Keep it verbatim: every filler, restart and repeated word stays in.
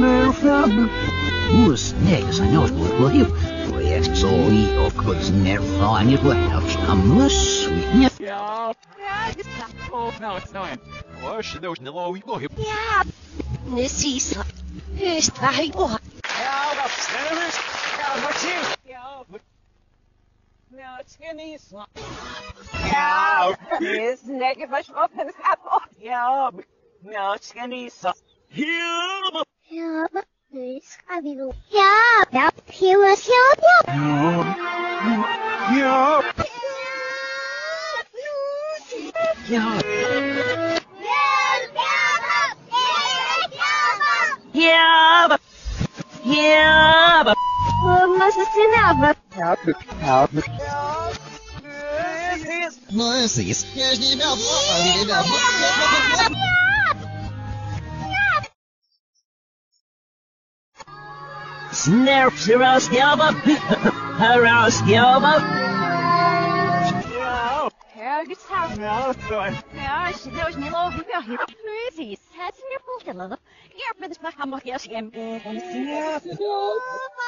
Us negas años por el pues soy o cos nerfa años por el sweetness. Yeah, yeah, it's not. Oh, no, it's not. Wash those no, we go. Yeah, Nisisa. Who's that? Oh, Yeah, the senators. Yeah, but you. Yeah, but. No, it's skinny. Yeah, this nigga was open apple. yeah, but. No, it's skinny. Yeah, but. Yeah, but this I will. Yeah, that he was here. Yeah. Yeah. Yeah, but. Yeah, but. Must have seen that, No es я ж не имел права, не имел права. Snarf around Skelba. Around Skelba. Yeah. Yeah, good stuff. No, it's fine. Yeah, she knows me love you here. Crazy. That's in your pocket, love. You're for this back. I'm not guessing. Yeah.